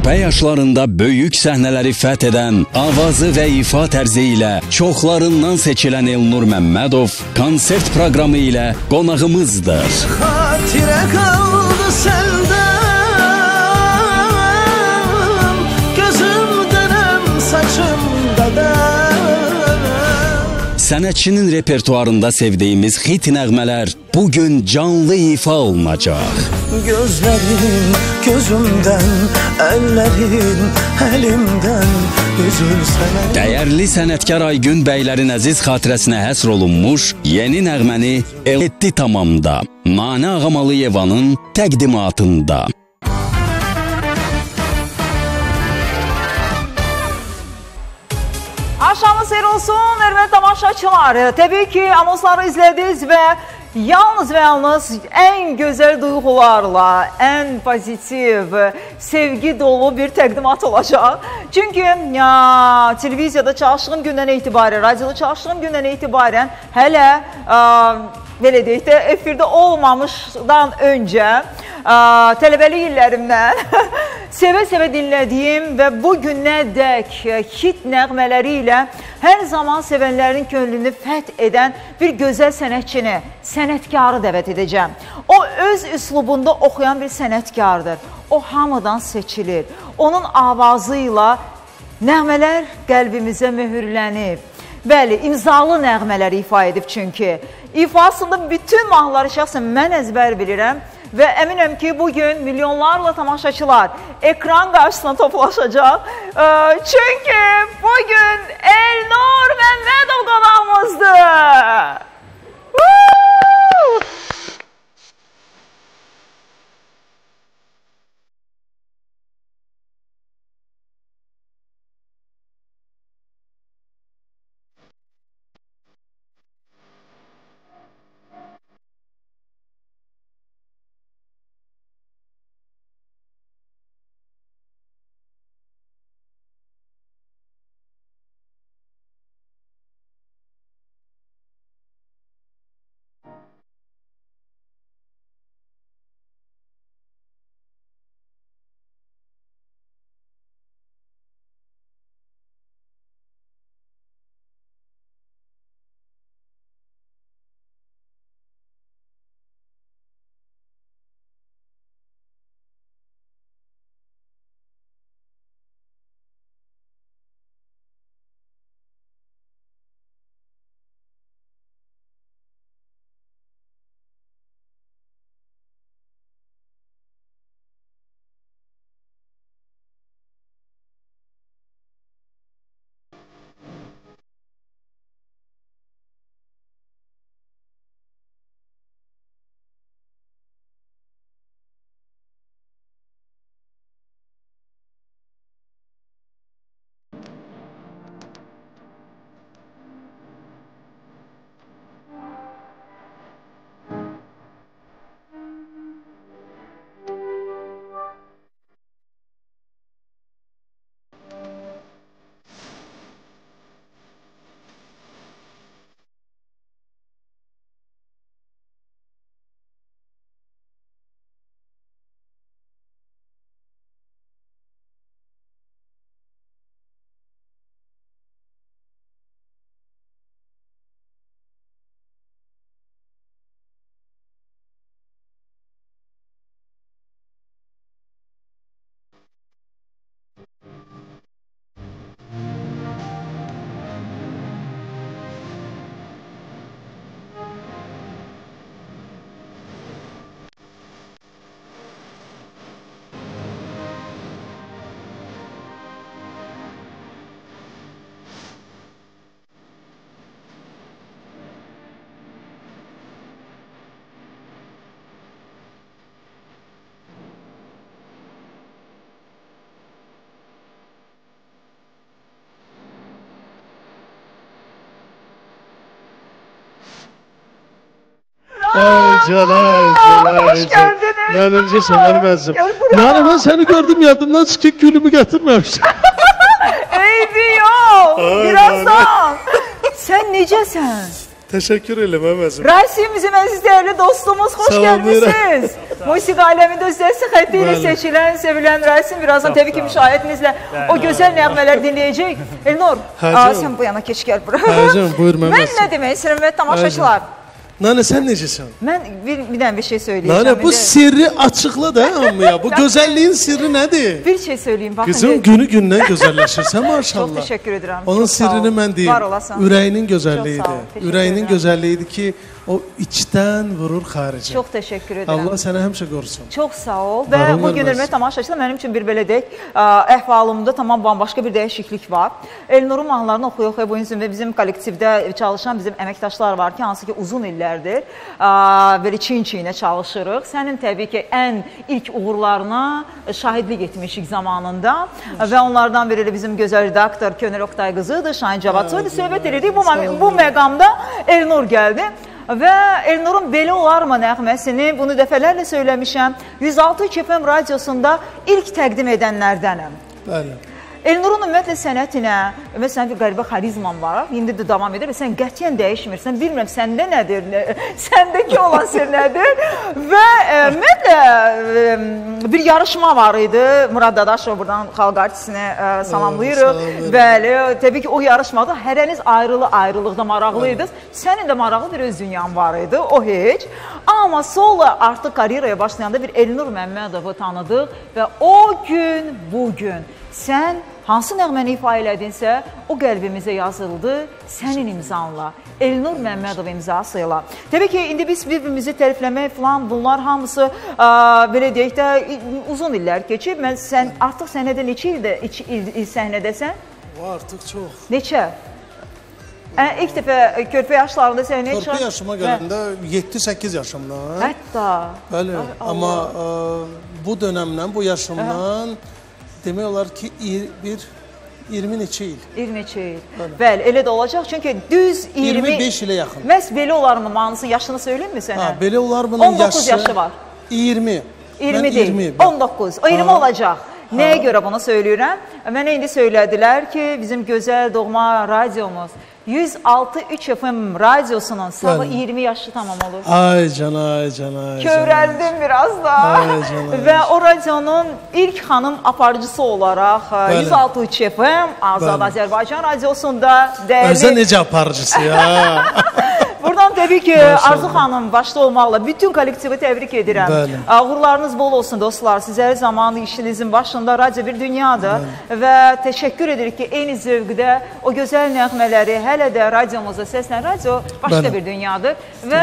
körpə yaşlarında böyük səhnələri fəth edən, avazı və ifa tərzi ilə çoxlarından seçilən Elnur Məmmədov konsert proqramı ilə qonağımızdır. Xatirə qaldı səndən, gözümdənəm, saçımdadan. Sənətçinin repertuarında sevdiyimiz hit nəğmələr bugün canlı ifa olunacaq. Gözlərin gözümdən, əllərin əlimdən üzülsənə. Dəyərli sənətkar Aygün bəylərin əziz xatirəsinə həsr olunmuş yeni nəğməni Etdi Tamamda Nanə Ağamalıyevanın təqdimatında. Axşamınız xeyir olsun, hörmətli tamaşaçılar. Təbii ki, anonsları izlədiniz və yalnız və yalnız ən gözəl duyğularla, ən pozitiv, sevgi dolu bir təqdimat olacaq. Çünki televiziyada çalışdığım gündən etibarən, radioda çalışdığım gündən etibarən hələ belə deyək də, efirdə olmamışdan öncə tələbəlik illərimdən sevə-sevə dinlədiyim və bu günədək hit nəğmələri ilə hər zaman sevənlərin könlünü fəth edən bir gözəl sənətçini, sənətkarı dəvət edəcəm. O öz üslubunda oxuyan bir sənətkardır. O hamıdan seçilir. Onun avazı ilə nəğmələr qəlbimizə möhürlənib. Bəli, imzalı nəğmələri ifa edib çünki. İfasında bütün mahnıları şəxsən mən əzbər bilirəm. Və əminəm ki, bugün milyonlarla tamaşaçılar ekran qarşısına toplaşacaq. Çünki bugün Elnur Məmmədov qonağımızdır. Celal. Hoş geldiniz. Ben önce seni vermezdim. Yani ben seni gördüm yadımdan çıkıp gülümü getirmemiştim. Eybi yok. Birazdan. Sen necəsən? Təşəkkür edirəm əzizim. Rasim bizim əziz dəyərli dostumuz, xoş gəlmişsiniz. Musiqi aləmində özləri xətti ilə seçilən, sevilən Rasim birazdan təbii ki müşahidiminizlə o gözəl nəğmələr dinləyəcək. Elnur, sən bu yana keç gəl bura. Həcəm, buyur mən. Mən nə demək istəyirəm və tamaşaçılar. Nane sən necəsən? Mən bir dənə bir şey söyləyəcəm. Nane bu sirri açıqla da hamıya. Bu gözəlliyin sirri nədir? Bir şey söyləyeyim. Baxın. Qızım günü-gündən gözəlləşirsən maşallah. Çox təşəkkür edirəm. Onun sirrini mən deyim. Ürəyinin gözəlliyidir. Ürəyinin gözəlliyidir ki, o içdən vurur xaricə. Çox təşəkkür edirəm. Allah sənə həmişə qorusun. Çox sağ ol. Və bugün hörmətli tamaşaçılar mənim üçün bir belə deyək, əhvalımda tamam bambaşqa bir dəyişiklik var. Elnurun mahnılarını oxuya-oxuya bu gün bizim kollektivdə çalışan bizim əməkdaşlar var ki, hansı ki uzun illərdir belə çiyin-çiyinə çalışırıq. Sənin təbii ki ən ilk uğurlarına şahidlik etmişik zamanında və onlardan biri bizim gözəl redaktor Könül Oktay qızıdır, Şahin Cavadsoydu. Söhbət edirik. Bu məqamda Elnur gəldi. Və Elnurun Belə Olarmı nəğməsini bunu dəfələrlə söyləmişəm. 106 FM radiosunda ilk təqdim edənlərdənəm. Bəli. Elnurun ümumiyyətlə sənətinə və sənin bir qəribə xarizman var, indi də davam edir və sən qətiyyən dəyişmirsən, bilmirəm səndə nədir, səndəki olan sir nədir və ümumiyyətlə bir yarışma var idi, Murad Dadaşov buradan xalq artistinə salamlayırıq, bəli, təbii ki o yarışmada hərəniz ayrılıqda maraqlıydınız, sənin də maraqlı bir öz dünyan var idi, o heç, amma sonra artıq karyeraya başlayanda bir Elnur Məmmədovu tanıdıq və o gün, bugün sən hansı nəğməni ifa elədinsə, o qəlbimizə yazıldı sənin imzanla, Elnur Məmmədov imzası ilə. Təbii ki, indi biz bir-birimizi tərifləmək falan, bunlar hamısı belə deyək də uzun illər keçib. Sən artıq səhnədə neçə il səhnədəsən? Artıq çox. Neçə? İlk dəfə körpə yaşlarında səhnəyə çıxar? Körpə yaşıma gələndə 7-8 yaşımda. Hətta. Bəli, amma bu dönəmdən, bu yaşımdan demək olar ki, 20 neçə il. 20 neçə il. Bəli, elə də olacaq. Çünki düz 25 ilə yaxın. Məhz Belə Olarmı mahnısının yaşını söyləyim mi sənə? Belə Olarmı'nın yaşı... 19 yaşı var. 20. 20 deyil, 19. O 20 olacaq. Nəyə görə bunu söyləyirəm? Mənə indi söylədilər ki, bizim gözəl doğma radiomuz 106.3 FM radiosunun sabah 20 yaşı tamam olur. Ay can, ay can, ay can. Kövrəldim biraz da. Ay can, ay. Və o radionun ilk xanım aparıcısı olaraq 106.3 FM Azad Azərbaycan radiosunda dəyərli... Özə necə aparıcısı ya? Buradan təbii ki, Arzu xanım başda olmaqla bütün kollektivi təbrik edirəm. Uğurlarınız bol olsun dostlar. Siz hər zaman işinizin başında radyo bir dünyadır. Və təşəkkür edirik ki, eyni zövqdə o gözəl nəğmələri hələ də radiomuzda səslən. Radio başqa bir dünyadır. Və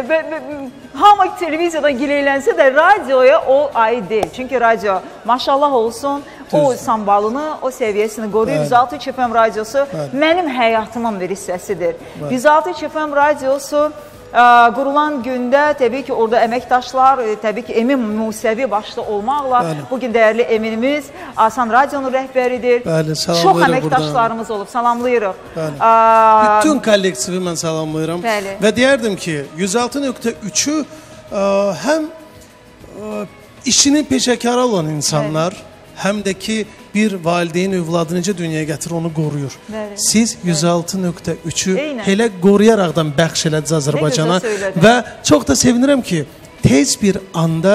hamı televiziyadan gileylənsə də radioya o aid deyil. Çünki radio maşallah olsun, o sambalını, o səviyyəsini qoruyur. 106.3 FM radiosu mənim həyatımın bir hissəsidir. 106.3 FM radiosu qurulan gündə təbii ki, orada əməkdaşlar, təbii ki, Emin Musəvi başda olmaqla bugün dəyərli Eminimiz Asan Radionun rəhbəridir. Çox əməkdaşlarımız olub, salamlayırıq. Bütün kollektivi mən salamlayıram və deyərdim ki, 106.3-ü həm işinin peşəkarı olan insanlar, həm də ki, bir valideyn övladı necə dünyaya gətirir, onu qoruyur. Siz 106.3-ü elə qoruyaraqdan bəxş elədiniz Azərbaycana və çox da sevinirəm ki, tez bir anda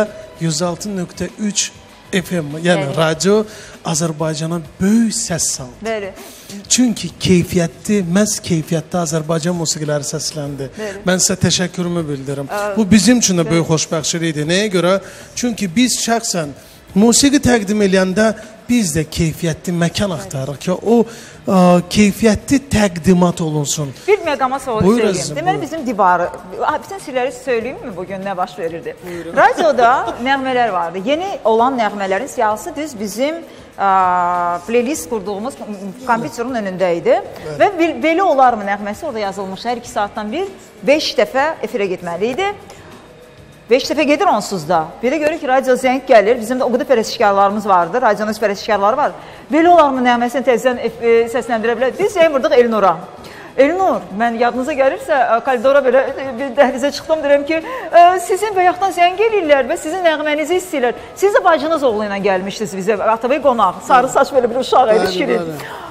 106.3 FM, yəni radio Azərbaycana böyük səs saldı. Çünki keyfiyyətli, məhz keyfiyyətli Azərbaycan musiqiləri səsləndi. Mən sizə təşəkkürümü bildirim. Bu bizim üçün də böyük xoşbəxtçilik idi. Nəyə görə? Çünki biz şəxsən musiqi təqdim edəndə biz də keyfiyyətli məkan axtarırıq ki, o keyfiyyətli təqdimat olunsun. Bir məqama sonra söyləyeyim. Deməli, bizim divarı, bütün sirləri söyləyeyim mi bugün nə baş verirdi? Radioda nəğmələr vardı. Yeni olan nəğmələrin siyahısı düz bizim playlist qurduğumuz kompüterin önündə idi. Və Belə Olarmı nəğməsi orada yazılmış. Hər 2 saatdan bir 5 dəfə efirə getməli idi. 5 dəfə gedir onsuz da. Belə görür ki, radio zəng gəlir. Bizim də o qədər pərəstişkarlarımız vardır. Radionun pərəstişkarları var. Belə Olarmı nəğməsini təzdən səsləndirə bilər. Biz zəng vurdıq Elnura. Elnur, mən yadınıza gəlirsə, koridora belə bir dəhlizə çıxdım, deyirəm ki, sizin bayaqdan zəng eləyirlər və sizin nəğmənizi istəyirlər. Siz də bacınız oğlu ilə gəlmişdiniz bizə, Atabey qonaq, sarı saç belə bir uşaq ilişkirir.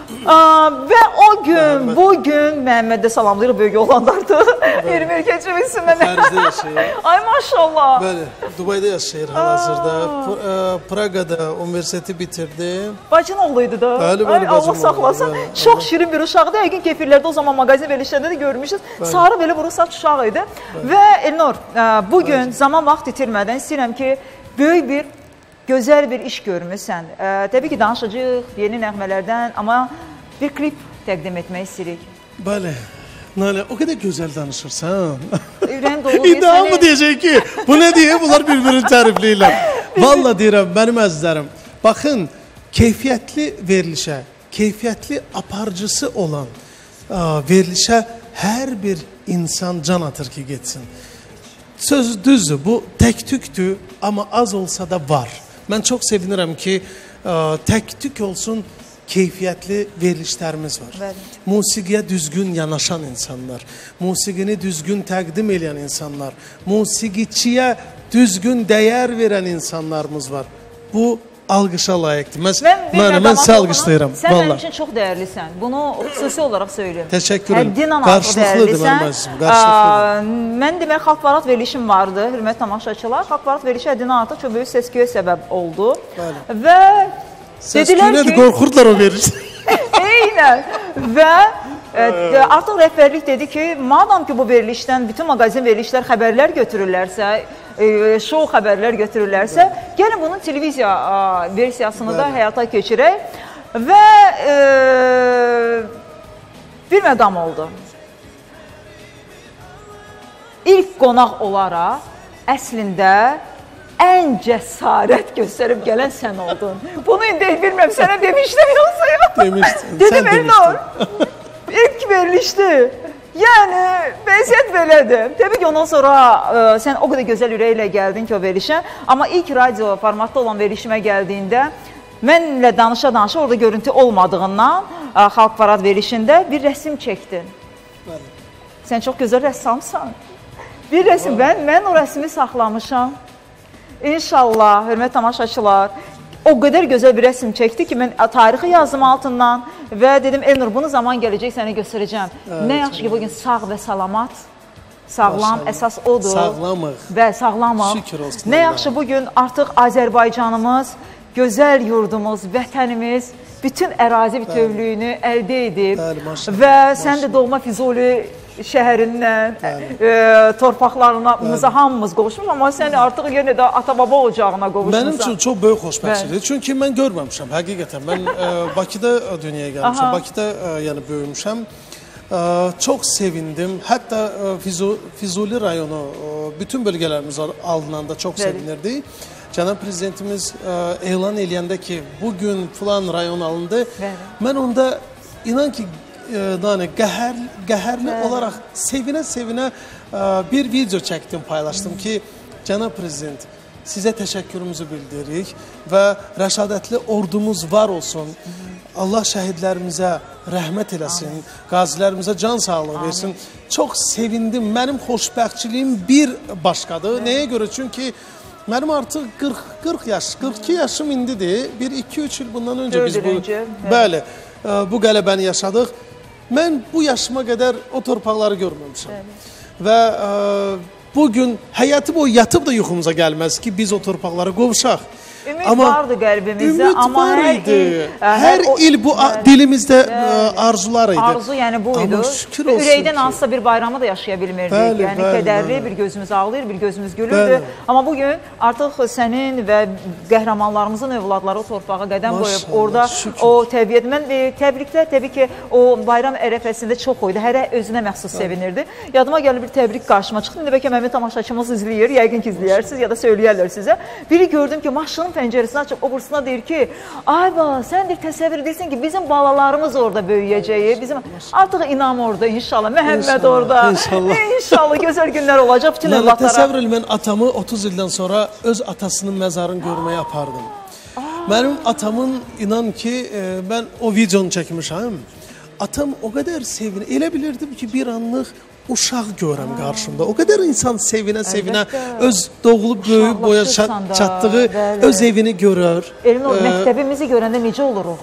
Və o gün, bugün Məhəmmədə salamlayırıq böyük oğlanlardı. 20 il keçirmişsin mənə. Parisdə yaşayır. Ay maşallah. Bəli, Dubayda yaşayır hal-hazırda. Praqada universiteti bitirdi. Bacın oğluydu da. Bəli, Ay, Allah bacım saxlasın. oğlu, Çox şirin bir uşaqdı. Yəqin kefirlərdə o zaman mağazin verilişlərdə də görmüşsünüz. Sarı belə burun saç uşağı idi. Və Elnur, bugün zaman vaxt itirmədən istəyirəm ki, böyük bir, gözəl bir iş görmüsən. Təbii ki, danışacağıq yeni nəğmələrdən, amma bir klip təqdim etmək istəyirik. Bəli. Nalə, o qədər gözəl danışırsan. Ürəyim dolu. İddia mı deyəcək ki, bu nə deyə? Bunlar bir-birini tərifləyirlər. Valla deyirəm, mənim əzizlərim, baxın, keyfiyyətli verilişə, keyfiyyətli aparıcısı olan verilişə hər bir insan can atır ki, getsin. Söz düzdür, bu tək-tükdür, amma az olsa da var. Mən çox sevinirəm ki, tək-tük olsun, keyfiyyətli verilişlərimiz var. Bəli. Musiqiyə düzgün yanaşan insanlar, musiqini düzgün təqdim edən insanlar, musiqiçiyə düzgün dəyər verən insanlarımız var. Bu alqışa layiqdir. Mən sizə alqışlayıram. Sən mənim üçün çox dəyərlisən. Bunu xüsusi olaraq söyləyim. Təşəkkür ederim. Həddindən artıq dəyərlisən. Mən demək, xalq barat verilişim vardı, hörmətli tamaşaçılar. Xalq barat verilişi həddindən artıq çox böyük səs-küyə səbəb oldu. Bəli. Və dedilər ki, qorxurdular o veriş. Eynən. Və artıq rəhbərlik dedi ki, madam ki bu verilişdən bütün mağazin verilişlər xəbərlər götürürlərsə, şou xəbərlər götürürlərsə, gəlin bunun televiziya versiyasını da həyata keçirək. Və bir məqam oldu. İlk qonaq olaraq əslində ən cəsarət göstərib gələn sən oldun. Bunu indi bilmirəm, sənə demişdim yoxsa yox? Demişdin, dedim, Elnur, ilk verilişdi. Yəni, vəziyyət belədir. Təbii ki, ondan sonra sən o qədər gözəl ürəklə gəldin ki, o verilişə. Amma ilk radio formatda olan verilişimə gəldiyində, mənlə danışa-danışa orada görüntü olmadığından, Xalq Parad verilişində bir rəsm çəkdin. Sən çox gözəl rəssamsan. Bir rəsm, mən o rəsmi saxlamışam. İnşallah, hörmət tamaşaçılar, o qədər gözəl bir rəsm çəkdi ki, mən tarixi yazdım altından və dedim, Elnur, bunu zaman gələcək sənə göstərəcəm. Nə yaxşı ki, bugün sağ və salamat, sağlam, əsas odur. Sağlamıq. Və sağlamıq. Şükür olsun. Nə yaxşı bugün artıq Azərbaycanımız, gözəl yurdumuz, vətənimiz bütün ərazi bütövlüyünü əldə edib və sən də doğma Füzuli şəhərindən, torpaqlarımıza hamımız qovuşmuş, amma sən artıq yenə də ata-baba ocağına qovuşmuşsan. Mənim üçün çox böyük xoşbəxtçidir. Çünki mən görməmişəm, həqiqətən. Mən Bakıda dünyaya gəlmişəm, Bakıda böyümüşəm. Çox sevindim. Hətta Füzuli rayonu bütün bölgələrimiz alınanda çox sevinirdi. Cənab Prezidentimiz elan eləyəndə ki, bugün filan rayon alındı, mən onda inan ki, qəhərli olaraq sevinə-sevinə bir video çəkdim, paylaşdım ki, Cənab Prezident, sizə təşəkkürümüzü bildiririk və rəşadətli ordumuz var olsun. Allah şəhidlərimizə rəhmət eləsin, qazilərimizə can sağlığı versin. Çox sevindim. Mənim xoşbəxtçiliyim bir başqadır. Nəyə görə? Çünki mənim artıq 40 yaş, 42 yaşım indidir. Bir 2-3 il bundan öncə biz bu qələbəni yaşadıq. Mən bu yaşıma qədər o torpaqları görməmişəm. Və bugün həyatı boyu yatıb da yuxumuza gəlməz ki, biz o torpaqlara qovuşaq. Ümid vardı qəlbimizdə, amma hər il bu dilimizdə arzular idi. Arzu yəni bu idi. Ürəkdən hansısa bir bayramı da yaşaya bilmirdik. Yəni kədərli, bir gözümüz ağlayır, bir gözümüz gülürdü. Amma bugün artıq sənin və qəhrəmanlarımızın övladları o torpağa qədəm qoyub, orada o təbiət. Mən təbriklər təbii ki, o bayram ərəfəsində çox oydu. Hərə özünə məxsus sevinirdi. Yadıma gəlir bir təbrik qarşıma çıxdı. İndi bəlkə mənim tamaşaçımız izləyir, yəqin ki izləyərsiniz ya da söyləyərlər sizə. Biri gördüm ki, maşının pəncərəsini açıb, o bursuna deyir ki, ayba, sən deyir, təsəvvür edirsən ki, bizim balalarımız orada böyüyəcəyi, artıq inam orada, inşallah, Məhəmməd orada, inşallah, gözəl günlər olacaq bütün evlatlara. Təsəvvür edin, mən atamı 30 ildən sonra öz atasının məzarını görməyə apardım. Mənim atamın, inan ki, mən o videonu çəkmişəm, atam o qədər sevinir, elə bilirdim ki, bir anlıq uşaq görəm qarşımda. O qədər insan sevinə-sevinə öz doğulub böyüyüb boya çatdığı öz evini görər. Elmin o məktəbimizi görəndə necə oluruq?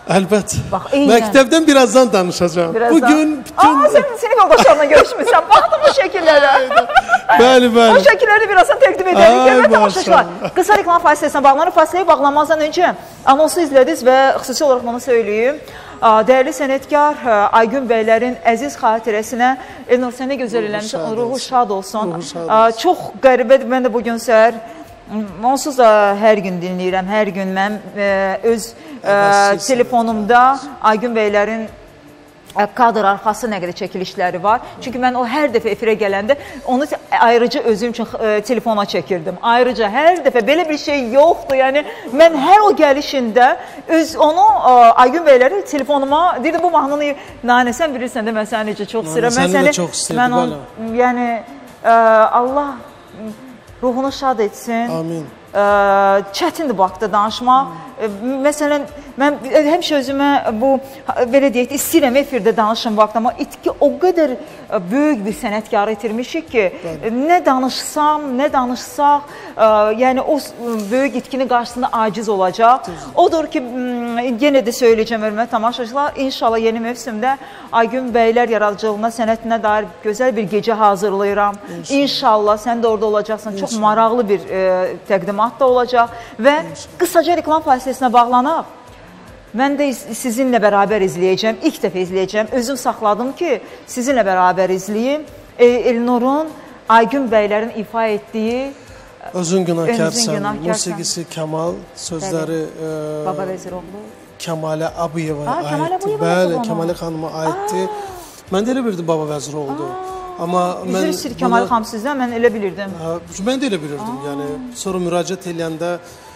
Əlbət. Bax, eynən. Məktəbdən birazdan danışacağım. Bugün bütün... Sən sinif yoldaşlarına görüşmüsən. Baxdım o şəkillərə. Bəli, bəli. O şəkilləri birazdan təqdim edərik. Hörmətli tamaşaçılar, qısa reklam fasiləsinə bağlanır. Fasiləyə bağlanmazdan öncə anonsu izlədiniz və xüsusi olaraq bunu söyləyim. Dəyərli sənətkar Aygün bəylərin əziz xatirəsinə Elnur, sən nə gözəl eləmişsən, ruhu şad olsun. Çox qəribədir, mən də bugün səhər onsuz da hər gün dinləyirəm, hər gün mən öz telefonumda Aygün bəylərin kadr arxası nə qədər çəkilişləri var. Çünki mən o hər dəfə efirə gələndə onu ayrıca özüm üçün telefona çəkirdim. Ayrıca hər dəfə belə bir şey yoxdur. Yəni mən hər o gəlişində onu Aygün bəyləri telefonuma dedim, bu mahnını Nanə sən bilirsən də mən səni necə çox istəyirəm. Səni də çox istəyirdim. Yəni Allah ruhunu şad etsin. Amin. Çətindir bu haqda danışmaq. Məsələn, mən həmişə özümə bu, belə deyək, istəyirəm efirdə danışım bu haqda, amma itki o qədər böyük bir sənətkarı itirmişik ki, nə danışsam, nə danışsaq, yəni o böyük itkinin qarşısında aciz olacaq. Odur ki, yenə də söyləyəcəm hörmətli tamaşaçılar, inşallah yeni mövsümdə Aygün bəylər yaradıcılığına, sənətinə dair gözəl bir gecə hazırlayıram. İnşallah sən də orada olacaqsan, çox maraqlı bir təqdimat da olacaq və qısaca reklam fasiləsinə bağlanaq. Mən də sizinlə bərabər izləyəcəm, ilk dəfə izləyəcəm. Özüm saxladım ki, sizinlə bərabər izləyim. Elnurun, Aygün bəylərin ifa etdiyi Özün günahkarsan, musiqisi Kamal, sözləri Baba Vəziroğlu, Kəmalə Abıyeva aiddir. Bəli, Kəmalə xanıma aiddir. Mən də elə bilirdim Baba Vəziroğludur. Üzr istəyir Kəmal xanım sizdən, mən elə bilirdim. Mən də elə bilirdim. Yəni, sonra müraciət eləyəndə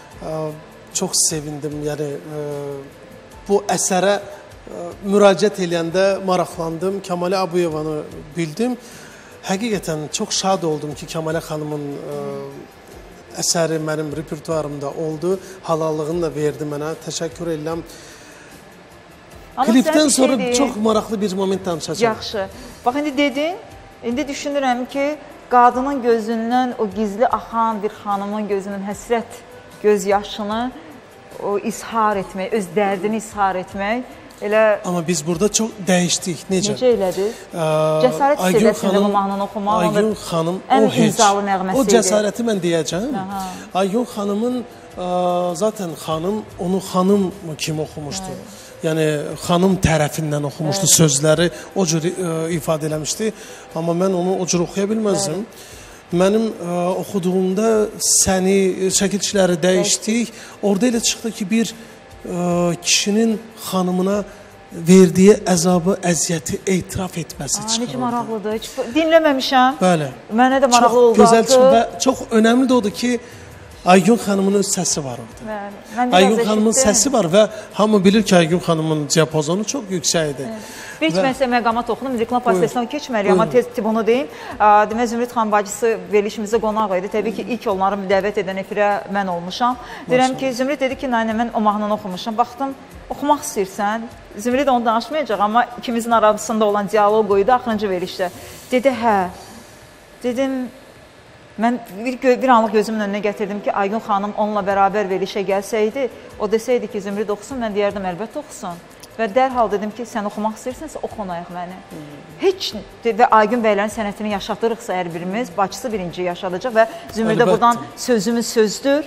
çox sevindim. Yəni, bu əsərə müraciət eləyəndə maraqlandım. Kəmalə Abuyevanı bildim. Həqiqətən çox şad oldum ki, Kəmalə xanımın əsəri mənim repertuarımda oldu. Halallığını da verdi mənə. Təşəkkür edirəm. Klipdən sonra çox maraqlı bir moment danışacağım. Yaxşı. Bax, indi dedin, indi düşünürəm ki, qadının gözündən o gizli axan bir xanımın gözünün həsrət göz yaşını izhar etmək, öz dərdini izhar etmək. Amma biz burada çox dəyişdik. Necə? Necə elədik? Cəsarət hissədəsində bu mahnını oxumaq. Aygün xanım ən imzalı nəğməsi idi. O cəsarəti mən deyəcəm. Aygün xanımın, zaten xanım onu xanım kimi oxumuşdu. Yəni, xanım tərəfindən oxumuşdu sözləri, o cür ifadə eləmişdi. Amma mən onu o cür oxuya bilməzdim. Mənim oxuduğumda səni, çəkilişləri dəyişdik. Orada elə çıxdı ki, bir kişinin xanımına verdiyi əzabı, əziyyəti etiraf etməsi çıxır. Necə maraqlıdır, heç dinləməmişəm. Bəli. Mənə də maraqlı oldu. Çox gözəl çıxır və çox önəmli də odur ki, Aygün xanımın öz səsi var orada. Aygün xanımın səsi var və hamı bilir ki, Aygün xanımın diapazonu çox yüksəkdir. Bir iki mən sizə məqamat oxudum, reklam fasiləsinə keçməliyəm, amma tez bunu deyim. Demək, Zümrüd xanım bacısı verilişimizdə qonaq idi. Təbii ki, ilk onları dəvət edən efirə mən olmuşam. Deyirəm ki, Zümrüd dedi ki, Nainə, mən o mahnını oxumuşam. Baxdım, oxumaq istəyirsən. Zümrüd onu danışmayacaq, amma ikimizin arasında olan diyaloq idi axırıncı verilişdə. Dedi, hə. Dedim, mən bir anlıq gözümün önünə gətirdim ki, Aygün xanım onunla bərabər verilişə gəlsəydi, o desəydi ki, Zümrüd oxusun, mən deyərdim, əlbəttə oxusun. Və dərhal dedim ki, sən oxumaq istəyirsənsə, oxunayıq məni. Heç və Aygün bəylərin sənətini yaşatırıqsa hər birimiz, bacısı birinci yaşadacaq və Zümrüdə buradan sözümüz sözdür.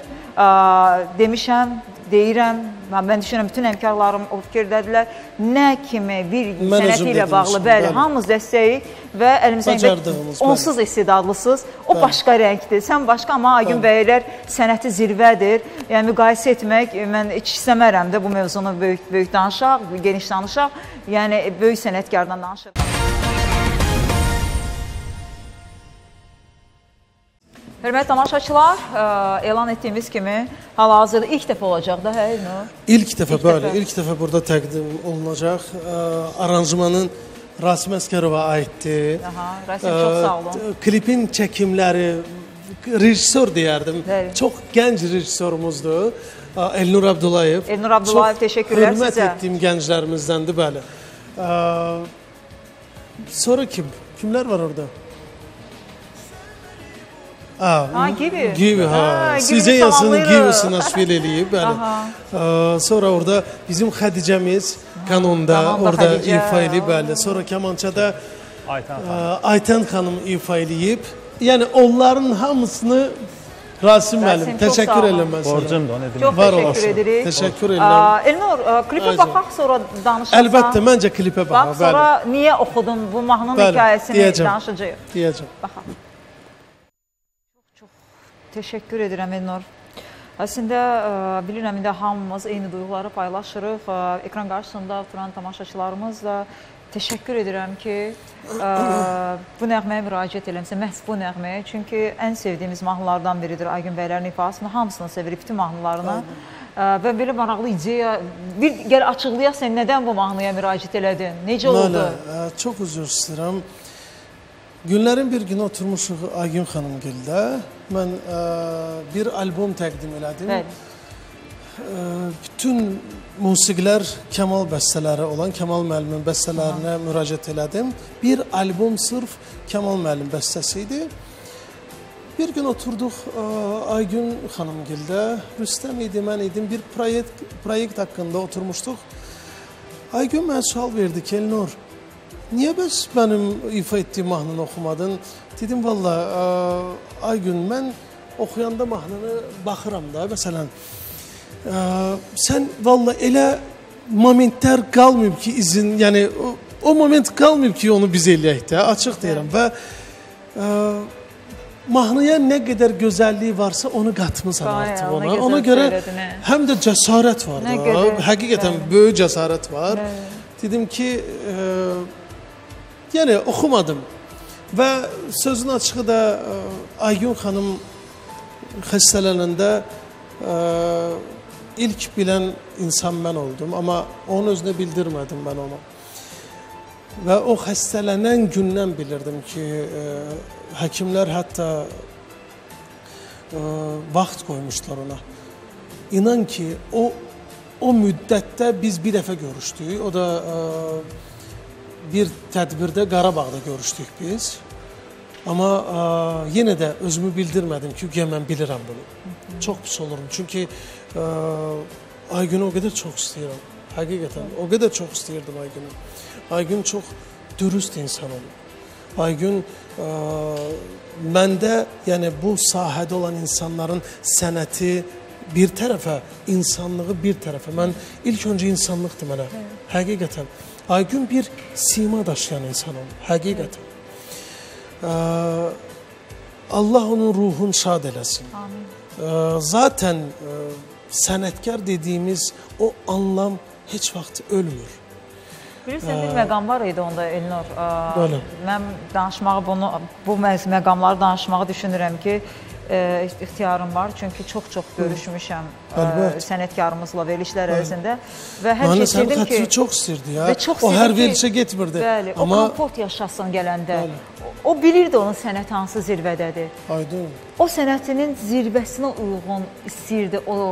Demişəm, deyirəm, mən düşünürəm, bütün həmkarlarım o fikirdədirlər. Nə kimi bir sənəti ilə bağlı, bəli, hamımız dəstəyik və əlimizdən onsuz istedadlısınız. O başqa rəngdir, sən başqa, amma Aygün bəylər sənəti zirvədir. Yəni, müqayisə etmək, mən heç istəmərəm də bu mövzunu böyük danışaq, geniş danışaq. Yəni, böyük sənətkardan danışaq. Hörmətli tamaşaçılar, elan etdiyimiz kimi hal-hazırda ilk dəfə olacaq da, hə? İlk dəfə, bəli, ilk dəfə burada təqdim olunacaq. Aranjmanın Rasim Əskərova aiddir. Rasim, çox sağ olun. Klipin çəkimləri, rejissor deyərdim, çox gənc rejissorumuzdur. Elnur Abdullayev. Elnur Abdullayev, təşəkkürlər sizə. Hörmət etdiyim gənclərimizdəndir, bəli. Sonra kimlər var orada? Gibi, Sizə yazın Givisi nəşvil eləyib. Sonra orada bizim Xədicəmiz kanonda orada ifa eləyib. Sonra kamançada Aytən xanım ifa eləyib. Yəni onların hamısını Rasim müəllim təşəkkür eləməsin. Borcumdur, nə demək. Çox təşəkkür edirik. Təşəkkür edirəm. Elnur, klipə baxaq, sonra danışırsan. Əlbəttə, məncə klipə baxaq. Bax, sonra niyə oxudun bu mahnının hekayəsini danışacağıq. Deyəcəm. Baxaq. Çox təşəkkür edirəm Elnur. Əslində, bilirəm, indi hamımız eyni duyğuları paylaşırıq. Ekran qarşısında oturan tamaşaçılarımız da təşəkkür edirəm ki, bu nəğməyə müraciət eləmişsə, məhz bu nəğməyə. Çünki ən sevdiyimiz mahnılardan biridir Aygün bəylərin ifasını. Hamısını sevirik, bütün mahnılarını. Və belə maraqlı ideya, bir gəl açıqlayaq sən nədən bu mahnıya müraciət elədin? Necə oldu? Çox üzr istəyirəm. Günlərin bir günü oturmuşuq Aygün xanımgildə. Mən bir albom təqdim elədim. Bütün musiqilər Kəmal bəstələri olan Kəmal müəllimin bəstələrinə müraciət elədim. Bir albom sırf Kəmal müəllim bəstəsi idi. Bir gün oturduq Aygün xanımgildə. Rüstəm idi, mən idim. Bir proyekt haqqında oturmuşduq. Aygün mənə sual verdi ki, Elnur, niyə bəs mənim ifa etdiyim mahnını oxumadın? Dedim, valla Aygün, mən oxuyanda mahnını baxıram da, məsələn. Sən valla elə momentlər qalmayıb ki, izin, yəni o moment qalmayıb ki, onu biz eləyək də, açıq deyirəm. Və mahnıya nə qədər gözəlliyi varsa, onu qatmısan artıq ona. Ona görə həm də cəsarət var da, həqiqətən böyük cəsarət var. Dedim ki, yəni oxumadım. Və sözün açığı da Aygün xanım xəstələnəndə İlk bilən insan mən oldum, amma onun özünə bildirmədim mən ona. Və o xəstələnən gündən bilirdim ki, həkimlər hətta vaxt qoymuşlar ona. İnan ki, o müddətdə biz bir dəfə görüşdük. O da bir tədbirdə Qarabağda görüşdük biz. Amma yenə də özümü bildirmədim ki, mən bilirəm bunu. Çox pis olurum. Çünki Aygün'ü o qədər çox istəyirəm. Həqiqətən, o qədər çox istəyirdim Aygün'ü. Aygün çox dürüst insan olub. Aygün məndə, yəni bu sahədə olan insanların sənəti bir tərəfə, insanlığı bir tərəfə. Mən ilk öncə insanlıqdır mənə. Həqiqətən. Aygün bir sima daşıyan insan olub. Həqiqətən. Allah onun ruhunu şad eləsin. Zaten sənətkar dediyimiz o anlam heç vaxt ölmür. Bilirsən, bir məqam var idi onda Elnur. Mən danışmağı bu məqamları danışmağı düşünürəm ki, ixtiyarım var. Çünki çox-çox görüşmüşəm sənətkarımızla verilişlər ərzində. Və hər şey istəyirdim ki... Xətri çox istəyirdi ya. O hər verilişə getmirdi. Bəli, o komfort yaşasın gələndə. O bilirdi onun sənət hansı zirvədədir. Aydın. O sənətinin zirvəsinə uyğun istəyirdi o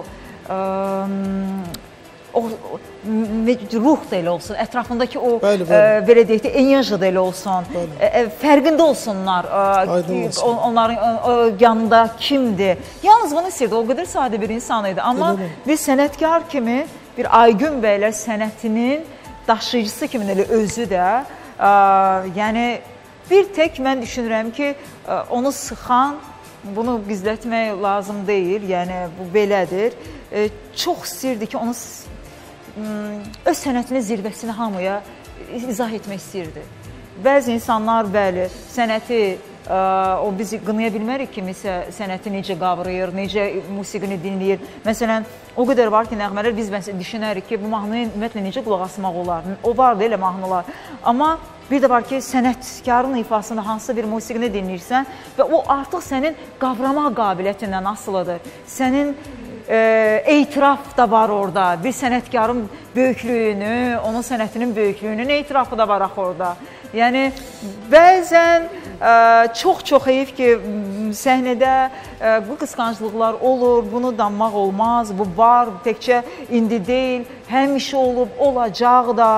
ruh da elə olsun, ətrafındakı o, belə deyək də, enerji da elə olsun, fərqində olsunlar, onların yanında kimdir. Yalnız bunu istəyirdi, o qədər sadə bir insan idi. Amma bir sənətkar kimi, bir Aygün bəylər sənətinin daşıyıcısı kimi elə özü də, yəni bir tək mən düşünürəm ki, onu sıxan, bunu gizlətmək lazım deyil, yəni bu belədir. Çox istəyirdi ki, onu öz sənətinin zirvəsini hamıya izah etmək istəyirdi. Bəzi insanlar, bəli, sənəti, o bizi qınaya bilmərik kimisə sənəti necə qavrayır, necə musiqini dinləyir. Məsələn, o qədər var ki, nəğmələr biz düşünərik ki, bu mahnıya ümumiyyətlə necə qulaq asmaq olar. O var da elə mahnılar. Amma bir də var ki, sənətkarın ifasında hansısa bir musiqini dinləyirsən və o artıq sənin qavrama qabiliyyətindən asılıdır. Sənin etiraf da var orada. Bir sənətkarın böyüklüyünü, onun sənətinin böyüklüyünün etirafı da var axı orada. Yəni, bəzən çox-çox heyif ki, səhnədə bu qısqanclıqlar olur, bunu danmaq olmaz, bu var, təkcə indi deyil, həmişə olub, olacaq da.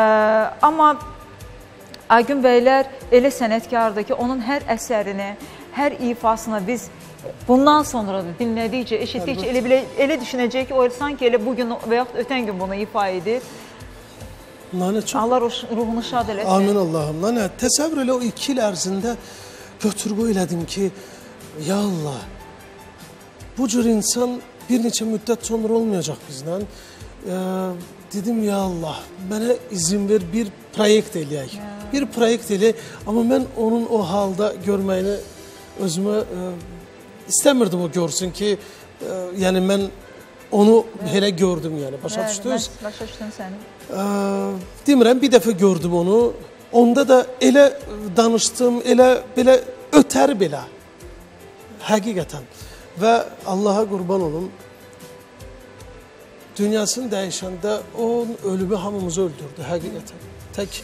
Amma Aygün bəylər elə sənətkardır ki, onun hər əsərini, hər ifasına biz bundan sonra da dinlədikcə, eşitdikcə elə düşünəcək ki, o sanki elə bugün və yaxud ötən gün bunu ifa edir. Nanə çox... Allah ruhunu şad eləsin. Amin Allahım. Nanə, təsəvvür elə o 2 il ərzində götür-qoy elədim ki, ya Allah, bu cür insan bir neçə müddət sonra olmayacaq bizlə. Dedim, ya Allah, mənə izin ver, bir proyekt eləyək. Bir proyekt eləyək, amma mən onun o halda görməyini özümə istəmirdim o görsün ki, yəni mən onu elə gördüm, yəni, başa düşdünüz? Başa düşdüm səni. Demirəm, bir dəfə gördüm onu, onda da elə danışdım, elə belə ötər belə, həqiqətən. Və Allaha qurban olum, dünyasını dəyişəndə onun ölümü hamımızı öldürdü, həqiqətən. Tək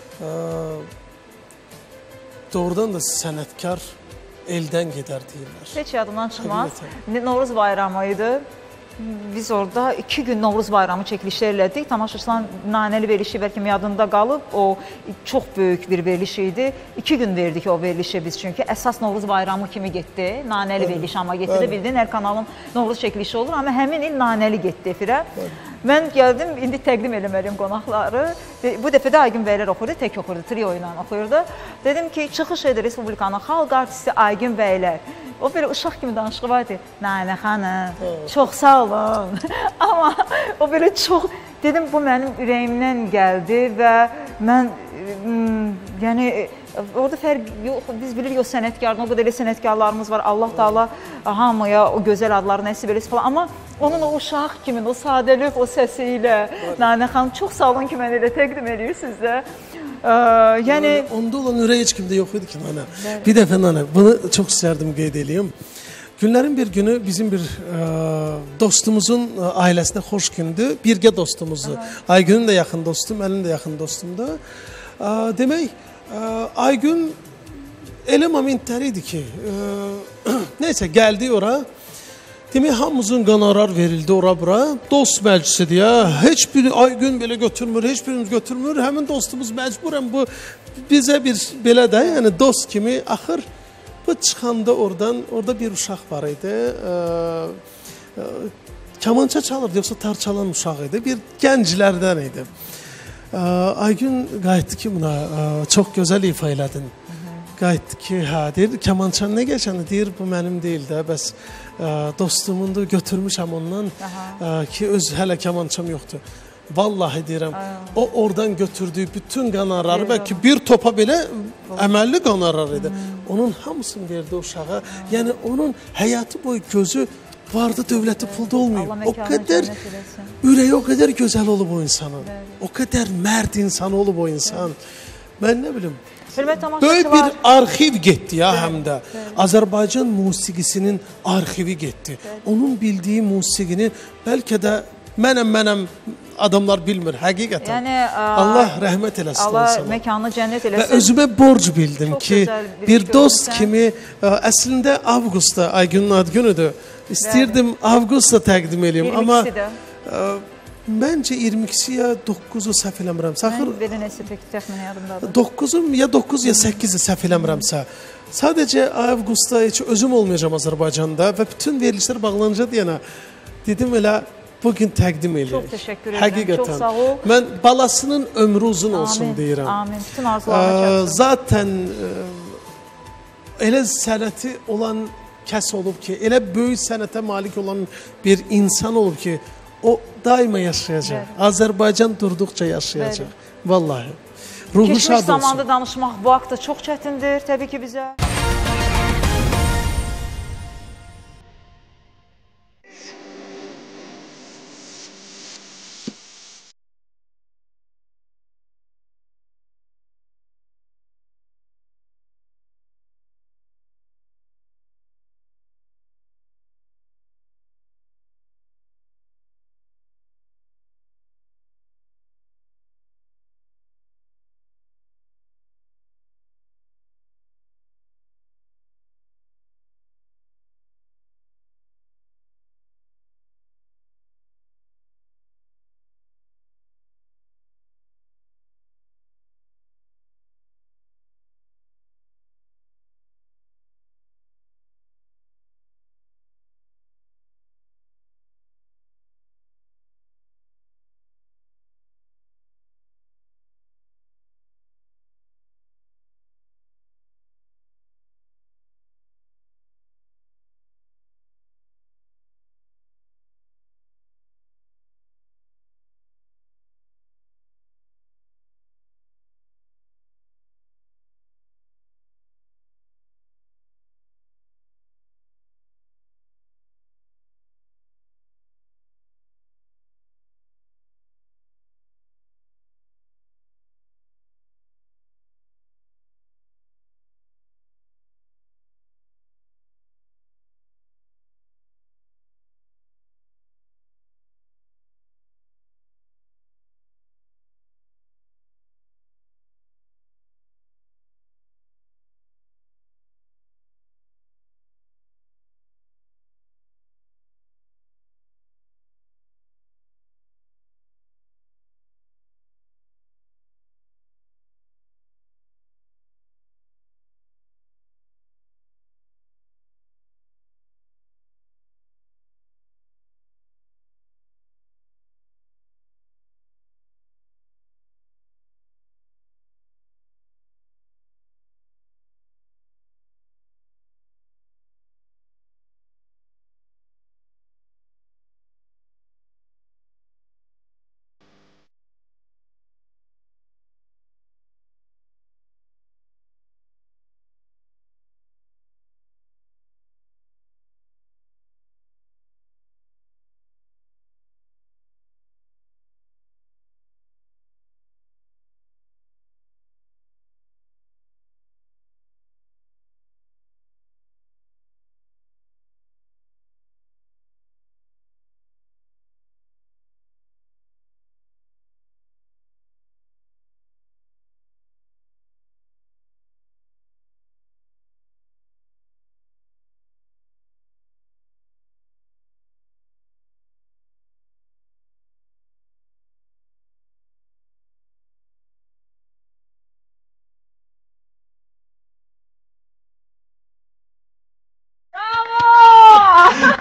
doğrudan da sənətkar eldən gedər deyirlər. Heç yadımdan çıxmaz. Novruz bayramı idi. Biz orada 2 gün Novruz bayramı çəkilişlər elədik. Tamaşaçıların nanəli verilişi bəlkə yadında qalıb. O çox böyük bir veriliş idi. 2 gün verdik o verilişi biz çünki. Əsas Novruz bayramı kimi getdi. Nanəli veriliş amma getdi də bildin. Hər kanalın Novruz çəkilişi olur. Amma həmin il nanəli getdi efirə. Mən gəldim, indi təqdim eləməliyim qonaqları. Bu dəfə də Aygün bəylər oxuyurdu, tək oxuyurdu, trio ilə oxuyurdu. Dedim ki, çıxış edir Respublikanın xalq artisti Aygün bəylər. O belə uşaq kimi danışığı var idi. Nanə xanım, çox sağ olun. Amma o belə çox, dedim bu mənim ürəyimdən gəldi və mən, yəni, orada fərq yox, biz bilirik o sənətkardan, o qədər elə sənətkarlarımız var. Allah Taala hamıya o gözəl adları nəsib eləsin falan. Amma onun o uşaq kimi, o sadəlöv, o səsi ilə, Nanə xanım, çox sağ olun ki, mən elə təqdim edirsiniz də. Yəni onda olan ürək heç kimdə yox idi ki, Nanə. Bir dəfə Nanə, bunu çox istərdim qeyd edeyim. Günlərin bir günü bizim bir dostumuzun ailəsində xoş gündür. Birgə dostumuzdur. Aygünün də yaxın dostu, mənim də yaxın dostumdur. Demək, Aygün elə momentlər idi ki, neysə gəldi ora. Demək, hamımızın qonorar verildi ora-bura. Dost məclisidir ya. Heç bir Aygün belə götürmür, heç birimiz götürmür. Həmin dostumuz məcburən bu bizə bir belə də, yəni dost kimi axır. Bu çıxanda oradan, orada bir uşaq var idi. Kamança çalırdı, yoxsa tar çalan uşaq idi. Bir gənclərdən idi. Aygün qayıtdı ki, buna çox gözəl ifa elədin. Qayıtdı ki, hə, deyir, kamançan nə geçəni? Deyir, bu mənim deyil də, bəs dostumundur, götürmüşəm ondan ki, öz hələ kamançam yoxdur. Vallahi deyirəm, o oradan götürdüyü bütün qanarları, bəlkə bir topa belə əməlli qanar idi. Onun hamısını verdi uşağa. Yəni, onun həyatı boyu gözü vardı, dövləti pulda olmuyor. O qədər ürəyi, o qədər gözəl olub o insanın. O qədər mərd insan olub o insan. Mən nə bilim, böyük bir arxiv getdi ya həm də. Azərbaycan musiqisinin arxivi getdi. Onun bildiyi musiqini bəlkə də mənəm adamlar bilmir, həqiqətən. Yəni, Allah rəhmət eləsin. Allah məkanı cənnət eləsin. Və özümə borc bildim ki, bir dost kimi, əslində Avqustda, Aygünün ad günüdür. İstəyirdim Avqustda təqdim edeyim, amma məncə 22-si ya 9-u səhv eləmirəmsə. Mən belə nəsə pek təxminə yadımdadır. 9-u ya 9 ya 8-i səhv eləmirəmsə. Sadəcə Avqustda heç özüm olmayacağam Azərbaycanda və bütün verilişlər bağlanacaq deyənə dedim elə bugün təqdim eləyək. Çox təşəkkür edirəm. Həqiqətən. Çox sağ ol. Mən balasının ömrü uzun olsun deyirəm. Amin. Bütün arzularına çatsın. Zaten elə sənəti olan kəs olub ki, elə böyük sənətə malik olan bir insan olub ki, o daima yaşayacaq. Azərbaycan durduqca yaşayacaq. Vallahi. Ruhu şad olsun. Keçmiş zamanda danışmaq bu haqda çox çətindir təbii ki bizə.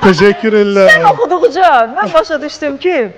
Teşekkürler. Sən oxuduqca mən başa düşdüm ki,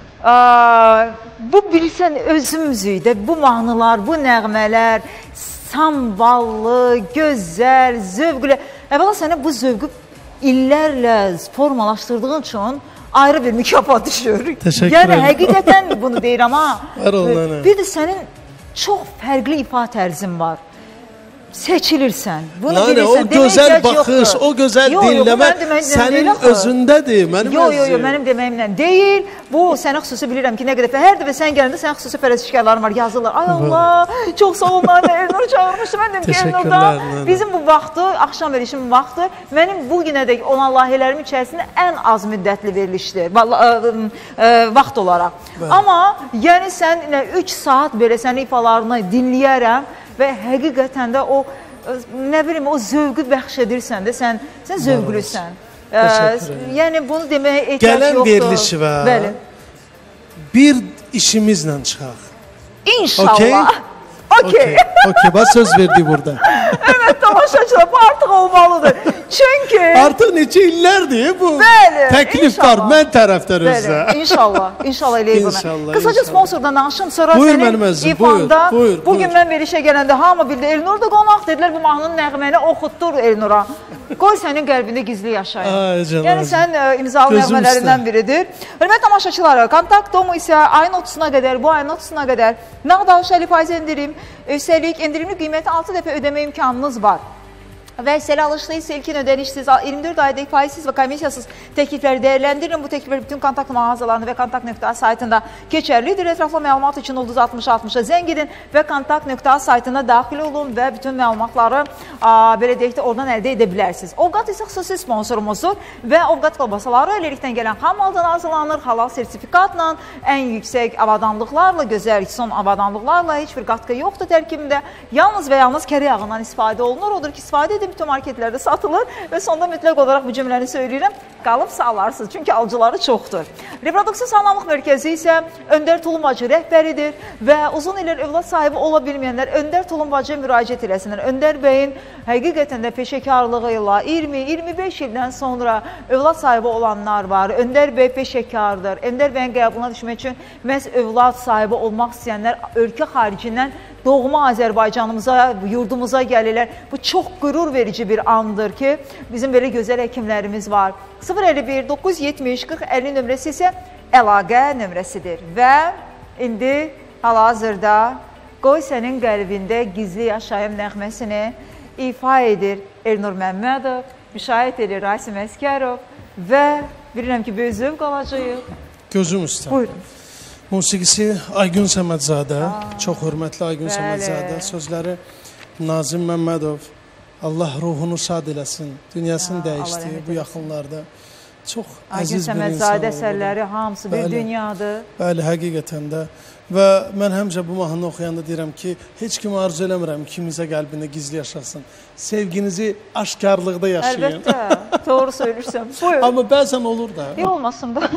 bu bilirsən özümüzük bu mahnılar, bu nəğmələr samballı, gözəl, zövqlü. Əvvəla sənə bu zövqü illərlə formalaşdırdığın üçün ayrı bir mükafat düşür. Təşəkkür Yəni edirəm. həqiqətən bunu deyirəm ha. Var olun. Bir də sənin çox fərqli ifa tərzin var. Seçilirsən. Bunu bilirsən. O gözəl baxış, o gözəl dinləmə sənin özündədir. Yox, mənim deməyimlə deyil. Bu sənə xüsusi bilirəm ki, nə qədər hər dəfə sən gələndə sənə xüsusi pərəstişkarlarım var, yazırlar. Ay Allah, çox sağ ol mənə, Elnur çağırmışdı. Mən dedim ki, Elnurda bizim bu vaxtı, axşam verilişim vaxtı, mənim bu günədək olan layihələrim içərisində ən az müddətli verilişdir, vaxt olaraq. Amma yəni sən 3 saat belə sənin ifalarını dinləyərəm və həqiqətən də o, nə bilim, o zövqü bəxş edirsən də, sən zövqlüsən. Yəni bunu deməyə ehtiyac yoxdur. Gələn verilişi və bir işimizlə çıxaq. İnşallah. Okey. Bax söz verdi burada. Evet, tamaşaçılar, bu artıq olmalıdır. Çünki... Artıq neçə illərdir bu təklif var, mən tərəfdar özlə. İnşallah eləyir bunu. Qısaca sponsordan danışım, sonra sənin ifanda, bugün mən verişə gələndə hamı bildi, Elnur da qonaq dedilər, bu mahnının nəğməni oxutdur Elnura. Qoy sənin qəlbində gizli yaşayın. Yəni sən imzalı nəğmələrindən biridir. Hörmətli tamaşaçılar, kontaktum isə ayın 30-una qədər, bu ayın 30-una qədər nağd alış 50% indirim, üstəlik indirimli qiyməti 6 dəfə ödəmə imkanınız var. Və hissəli alışlı isə ilkin ödənişsiz 24 aydaki faizsiz və komissiyasız təklifləri dəyərləndirin. Bu təkliflər bütün kontakt mağazalarında və kontakt.a saytında keçərlidir. Ətraflı məlumat üçün ulduz 6060-a zəng edin və kontakt.a saytına daxil olun və bütün məlumatları belə deyək də oradan əldə edə bilərsiniz. Ovqat isə xüsusi sponsorumuzdur və Ovqat kolbasaları eləlikdən gələn xam maldan hazırlanır, halal sertifikatla, ən yüksək avadanlıqlarla, gözəl son avadanlıqlarla, heç bir qatqı yoxdur tərkibində. Yalnız və yalnız kərə yağından istifadə olunur. Odur ki, istifadə edin, bütün marketlərdə satılır və sonda mütləq olaraq bu cümləni söyləyirəm, qalıb sağlarsınız, çünki alıcıları çoxdur. Reproduksiya sağlamlıq mərkəzi isə Öndər Tulumbacı rəhbəridir və uzun illər övlad sahibi ola bilməyənlər Öndər Tulumbacıya müraciət eləsinlər. Öndər bəyin həqiqətən də peşəkarlığı ilə 20-25 ildən sonra övlad sahibi olanlar var. Öndər bəy peşəkardır. Öndər bəyin qəbuluna düşmək üçün məhz övlad sahibi olmaq istəyənlər ölkə xaricindən doğma Azərbaycanımıza, yurdumuza gəlirlər. Bu çox qürur verici bir andır ki, bizim belə gözəl həkimlərimiz var. 051-970-40-50 nömrəsi isə əlaqə nömrəsidir. Və indi hal-hazırda Qoy sənin qəlbində gizli yaşayım nəğməsini ifa edir Elnur Məmmədov, müşahidə edir Rasim Əskərov və bilirəm ki, böyük zövq alacağıq. Gözüm üstə. Buyurun. Musiqisi Aygün Səmədzadə, çox hörmətli Aygün Səmədzadə, sözləri Nazim Məmmədov. Allah ruhunu şad eləsin, dünyasını dəyişdi bu yaxınlarda. Çox əziz bir insan. Aygün Səmədzadə əsərləri hamısı bir dünyadır. Bəli, həqiqətən də. Və mən həmcə bu mahnını oxuyanda deyirəm ki, heç kimi arzu eləmirəm kimizə qəlbində gizli yaşasın. Sevginizi aşkarlıqda yaşayın. Əlbəttə, doğru söylürsən. Buyur. Amma bəzən olur da. İyi olmasın da.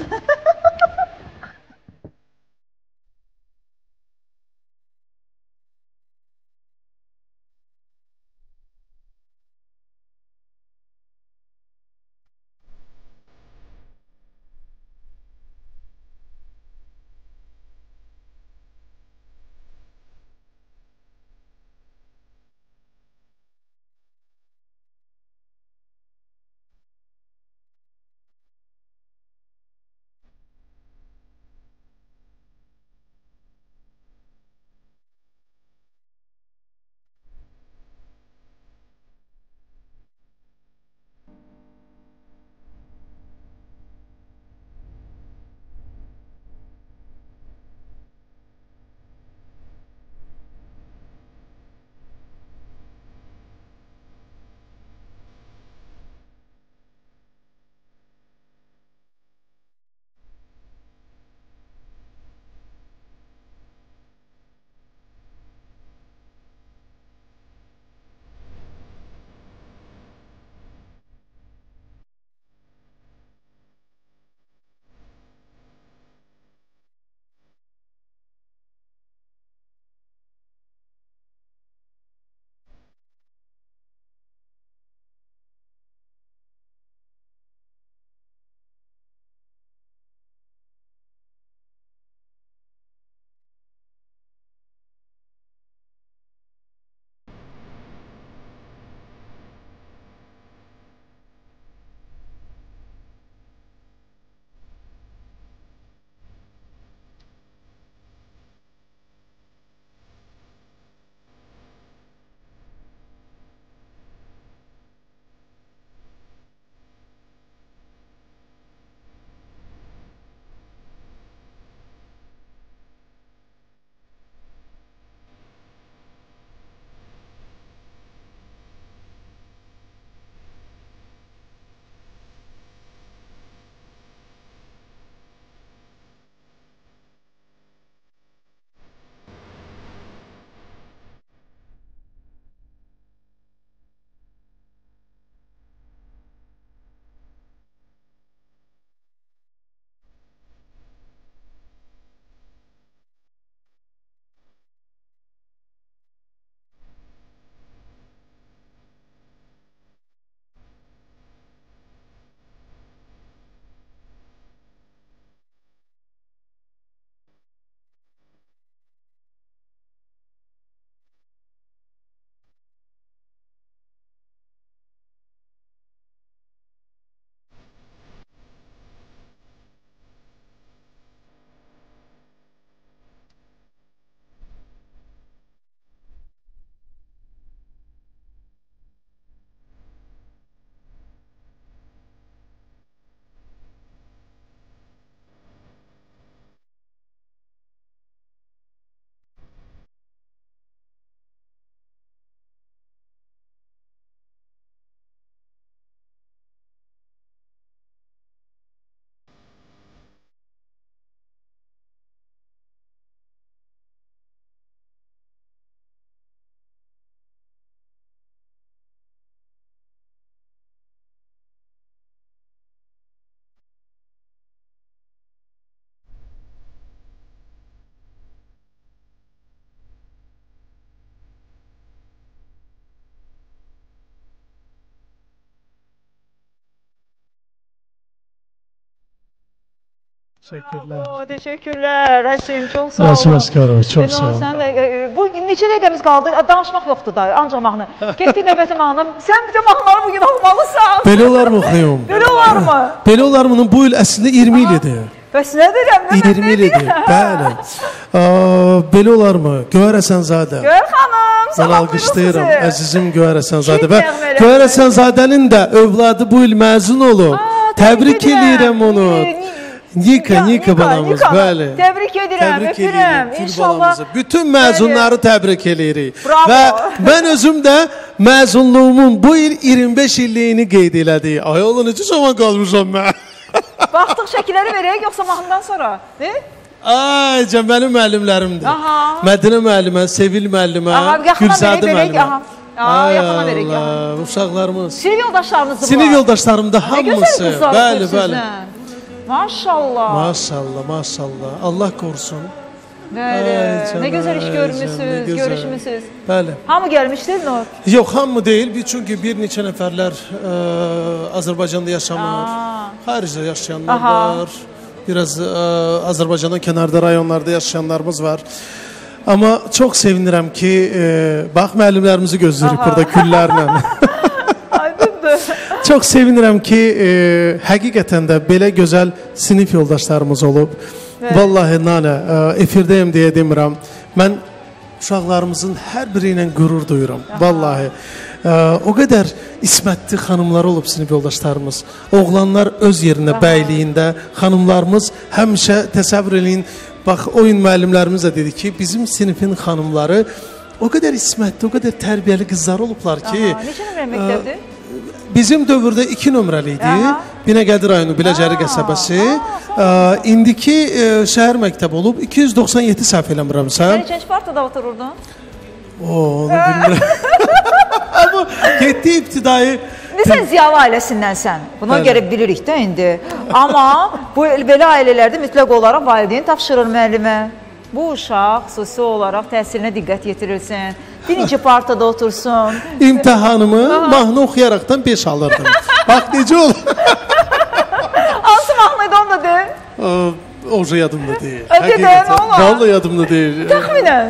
Teşekkürler. Teşekkürlər. Rəsim, çox sağ olun. Rəsim Əsgərov, çox sağ olun. Bu neçə dəqiqəmiz qaldı? Danışmaq yoxdur da, ancaq mahnı. Getdik növbəti mahnı. Sən bütün mahnıları bugün oxumalısan. Belə olarmı oxuyum? Belə olarmı? Belə olarmı? Bu il əslində 20 ildir. Bəs nə deyirəm? 20 ildir, bəli. Belə olarmı? Gövhər Həsənzadə. Gör xanım, Mən salam alqışlayıram, sizi. əzizim Gövhər Həsənzadə. Və Kim Gövhər Həsənzadənin də övladı bu il məzun olub. Təbrik edirəm onu. Nika balamız, bəli. Təbrik edirəm, öpürəm. İnşallah. Bütün məzunları təbrik edirik. Bravo. Və mən özüm də məzunluğumun bu il 25 illiyini qeyd elədik. Ay oğlum, necə zaman qalmışam mən? Baxdıq şəkilləri verək, yoxsa mahnıdan sonra? Ay, mənim müəllimlərimdir. Mədinə müəllimə, Sevil müəllimə, Gülzadə müəllimə. Yaxına verək. Uşaqlarımız. Sinif yoldaşlarınız var. Sinif yoldaşlarım da hamısı. Bəli, bəli. Maşallah. Maşallah, maşallah. Allah qorusun. Bəli. Nə gözəl iş görmüsünüz, görüşmüsünüz. Bəli. Hamı gəlmişdir, Nur? Yox, hamı deyil. Çünki bir neçə nəfərlər Azərbaycanda yaşamır. Xaricdə yaşayanlar var. Biraz Azərbaycandan kənarda rayonlarda yaşayanlarımız var. Amma çox sevinirəm ki, bax, müəllimlərimizi gözləyirik burada küllərlə. Çox sevinirəm ki, həqiqətən də belə gözəl sinif yoldaşlarımız olub. Vallahi Nanə, efirdəyim deyə demirəm. Mən uşaqlarımızın hər biri ilə qürur duyuram. Vallahi. O qədər ismətli xanımlar olub sinif yoldaşlarımız. Oğlanlar öz yerində, bəyliyində, xanımlarımız həmişə təsəvvür eləyin. Bax, oyun müəllimlərimiz də dedi ki, bizim sinifin xanımları o qədər ismətli, o qədər tərbiyəli qızlar olublar ki... Neçə nömrə məktəbdir? Bizim dövrdə 2 nömrəli idi. Binəqədi rayonu Biləcəri qəsəbəsi. İndiki şəhər məktəbi olub. 297 səhv eləmirəmsə. Sən neçənci partada otururdun? Onu bilmirəm. Amma getdi ibtidai... Sən ziyalı ailəsindənsən. Buna görə bilirik də indi. Amma belə ailələrdə mütləq olaraq valideyn tapşırır müəllimə. Bu uşaq xüsusi olaraq təhsilinə diqqət yetirilsin. Birinci partada otursun. İmtahanımı mahnı oxuyaraqdan 5 alırdım. Bax, necə olur? Hansı mahnıydı, onu da deyil? Oca yadımda deyil. Vallahi yadımda deyil. Təxminən.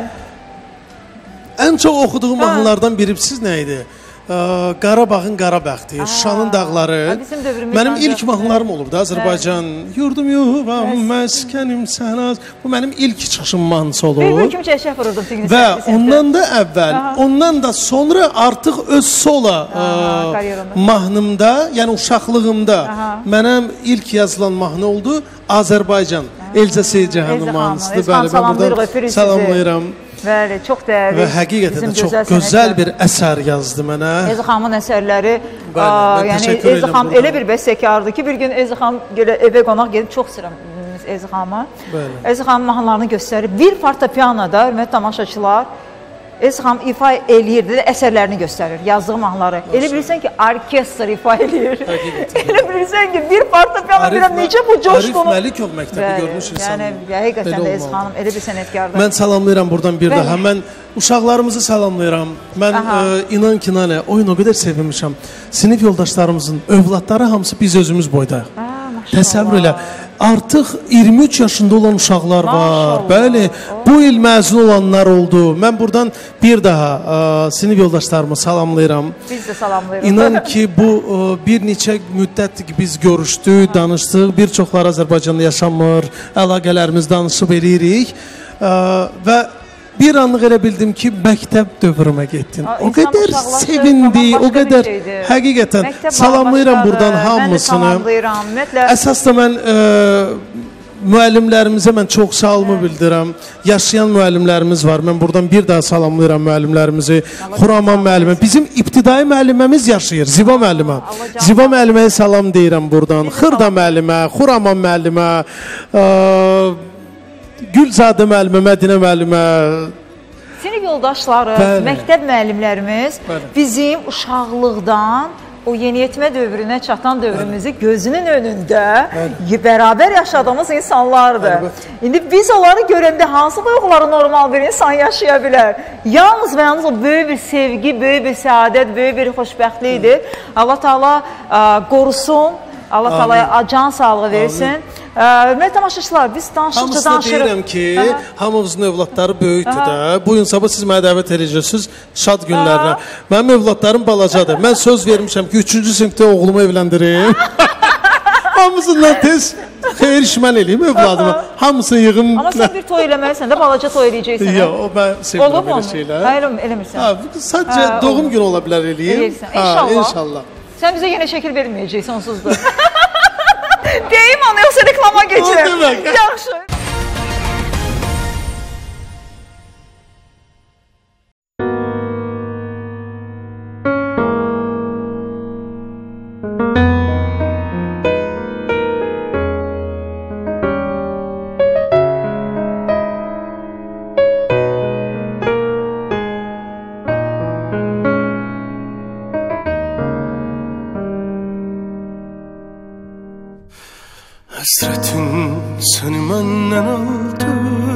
Ən çox oxuduğum mahnılardan biri siz nə idi? Qarabağın Qarabəxti, Şuşanın dağları. Mənim ilk mahnılarım olurdu. Azərbaycan, yurdum yuvam, məskənim sənaz. Bu mənim ilk çıxışım mahnısı olur. Bir kimi çəşəf vururdum. Və ondan da əvvəl, ondan da sonra artıq öz sola mahnımda, yəni uşaqlığımda mənəm ilk yazılan mahnı oldu. Azərbaycan, Elcə Seycəhanın mahnısıdır. Bəli, mən buradan salamlayıram. Bəli, çox dəyərli. Və həqiqətən də çox gözəl bir əsər yazdı mənə. Elzi xanımın əsərləri, yəni Elzi xanım elə bir bəstəkardır ki, bir gün Elzi xanım evə qonaq gedib, çox istəyirəm Elzi xanımı. Elzi xanımın mahnılarını göstərir. Bir fortepianoda, hörmətli tamaşaçılar, Elzi xanım ifa eləyirdi, əsərlərini göstərir, yazdığı mahnıları. Elə bilirsən ki, orkestr ifa eləyir. Elə bilirsən ki, bir fortepiano biləm, necə bu coşqunu. Arif Məlikov məktəbi görmüş insan. Yəni, həqiqətən də Elzi xanım elə bir sənətkardır. Mən salamlayıram buradan bir daha. Mən uşaqlarımızı salamlayıram. Mən inan ki, Nanə, oyun o qədər sevinmişəm. Sinif yoldaşlarımızın övladları hamısı biz özümüz boydayıq. Təsəvvür elə. Artıq 23 yaşında olan uşaqlar var. Bəli, bu il məzun olanlar oldu. Mən buradan bir daha sinif yoldaşlarımı salamlayıram. Biz də salamlayırıq. İnan ki, bu bir neçə müddətdir ki, biz görüşdük, danışdıq. Bir çoxları Azərbaycanda yaşamır, əlaqələrimiz danışıb eləyirik. Və bir anlıq elə bildim ki, məktəb dövrümə getdin. O qədər sevindi, o qədər həqiqətən salamlayıram buradan hamısını. Əsas da mən müəllimlərimizə mən çox sağolmu bildirəm. Yaşayan müəllimlərimiz var. Mən buradan bir daha salamlayıram müəllimlərimizi. Xuraman müəllimə. Bizim ibtidai müəlliməmiz yaşayır. Ziva müəllimə. Ziva müəlliməyə salam deyirəm buradan. Xırda müəllimə, Xuraman müəllimə, Gülzadə müəllimə, Mədinə müəllimə. Sinif yoldaşları, məktəb müəllimlərimiz bizim uşaqlıqdan o yeniyetmə dövrünə çatan dövrümüzü gözünün önündə bərabər yaşadığımız insanlardır. İndi biz onları görəndə hansı duyğuları normal bir insan yaşaya bilər? Yalnız və yalnız o böyük bir sevgi, böyük bir səadət, böyük bir xoşbəxtlikdir. Allah Teala qorusun. Allah Taala'ya can sağlığı versin. Hörmətli tamaşaçılar, biz danışdıqca danışırıq. Hamısına deyirəm ki, hamımızın övladları böyükdür də. Bugün sabah siz mənə dəvət edəcəksiniz şad günlərinə. Mənim övladlarım balacadır. Mən söz vermişəm ki, 3-cü sinifdə oğlumu evləndirim. Hamısından tez xeyir işmən eləyim övladıma. Hamısını yığım. Amma sən bir toy eləməlisən də, balaca toy eləyəcəksən. Yox, o mən sevirəm belə şeylər. Hayır, eləmirsən. Sadəcə doğum günü ola bilər eləyim. İnşallah. Sən bizə yenə şəkil verməyəcəksən, onsuzdur. Deyim onu, yoxsa reklama geçirəm. Yaxşı. Həsrətin səni məndən aldı,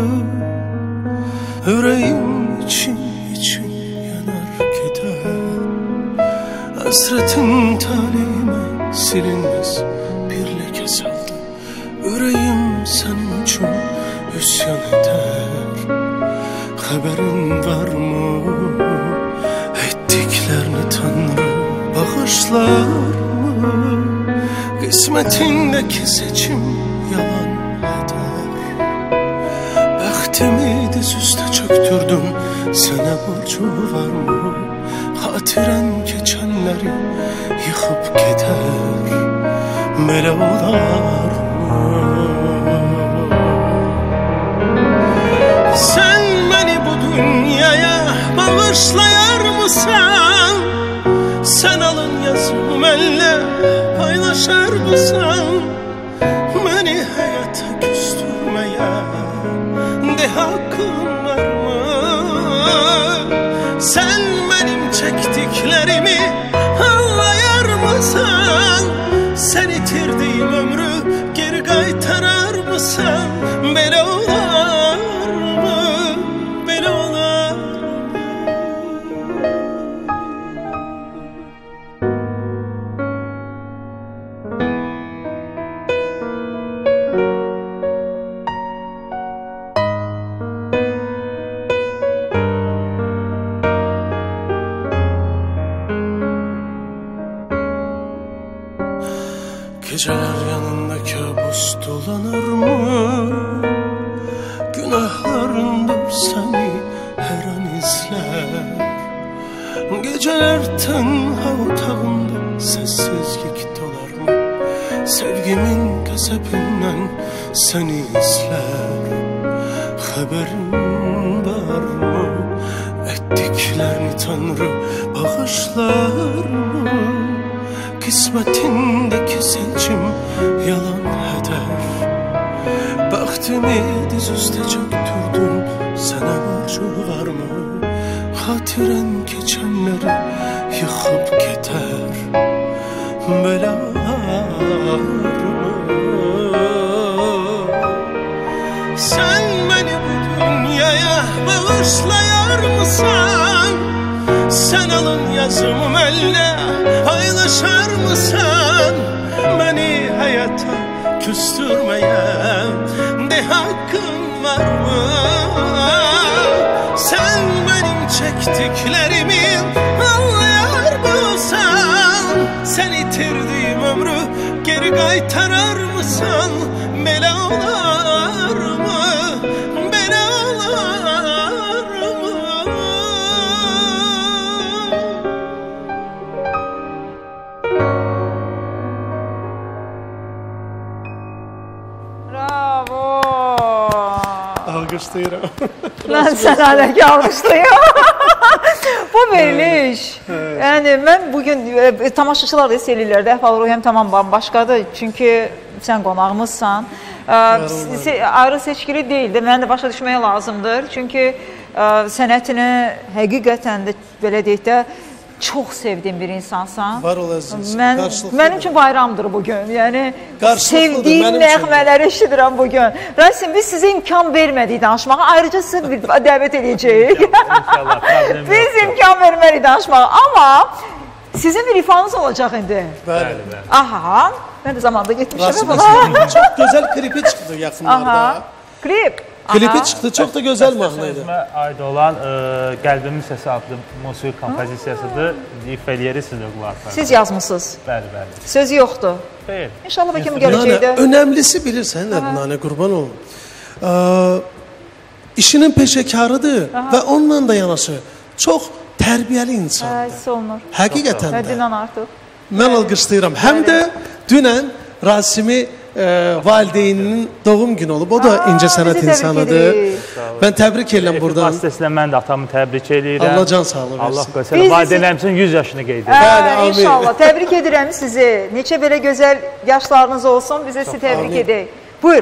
ürəyim için yanar gedər. Həsrətin taleyimə silinməz bir ləkə saldı, ürəyim sənin üçün üsyan edər. Xəbərin varmı, etdiklərini Tanrı bağışlarmı? Qismətindəki seçim yalan eder. Bəxtimi diz üstə çöktürdüm, sənə borcu varmı? Xatirən keçənləri yıxıb gedər. Belə olarmı? Sən məni bu dünyaya bağışlayar mısın? Sən alın yazım əllə paylaşar mısın? Məni həyata küstürməyə de haqqın var mı? Sən mənim çəkdiklərimi anlayar mısın? Sən itirdiyim ömrü geri qaytarar mısın? Belə olar mı? Belə olar mı? Geceler yanında kabus dolanır mı? Günahlarındır seni her an izler. Geceler tenha otağında sessizlik dolar mı? Sevgimin gazebinden seni izler. Haberin var mı? Ettiklerini Tanrı bağışlar mı? Qismətindəki seçim yalan eder. Bəxtimi diz üstə çöktürdüm, sənə borcu varmı? Xatirən keçənləri yıxıb gedər. Belə olarmı? Sən məni bu dünyaya bağışlayar mısın? Sən alın yazımım əllə paylaşar mısın? Beni hayata küstürmeye de hakkın var mı? Sen benim çektiklerimi anlayar mısın? Sen itirdiğim ömrü geri qaytarar mısın? Belə olar mı? Belə olar mı? Alkışlayırım. Ben sen hala ki alkışlayıyorum. Bu veriliş. Evet. Yani ben bugün tamaşaçılar da selirlər də əhval-ruhiyyəm tamam bambaşqadır. Çünki sən qonağımızsan. Ayrı seçkili deyildir. Mən də başa düşməyə lazımdır. Çünki sənətini həqiqətən də belə deyək də çox sevdiyim bir insansan. Var olasınız. Mənim üçün bayramdır bugün. Yəni sevdiyim nəğmələri eşidirəm bugün. Rasim, biz sizə imkan vermədik danışmağa. Ayrıca sizə bir dəvət edəcəyik. Biz imkan vermədik danışmağa. Amma Sizin bir ifanız olacaq indi. Bəli. Aha, mən də zamanda getmişəm. Çox gözəl klipi çıxdı yaxınlarda. Klip. Klipi çıxdı, çox da gözəl mahnıydı. Sözümə aid olan Qəlbimin Səsi adlı musiqi kompozisiyasıdır. İfa eləyirsiniz var. Siz yazmısınız? Bəli. Sözü yoxdur. Xeyr. İnşallah bəlkə gələcəkdə. Önəmlisi bilirsən, Nanə, qurban olum. İşinin peşəkarıdır və onunla da yanaşı çox tərbiyəli insandır. Hiss olunur. Həqiqətən də. Həddindən artıq. Mən alqışlayıram. Həm də dünən Rasimi valideyninin doğum günü olub. O da incəsənət insanıdır. Mən təbrik edirəm buradan. Vasitəsilə mən də atamı təbrik edirəm. Allah can sağlığı versin. Allah qoysun. Valideynlərimizin 100 yaşını qeyd edir. Bəli, amin. İnşallah. Təbrik edirəm sizi. Neçə belə gözəl yaşlarınız olsun. Biz də sizi təbrik edək. Buyur.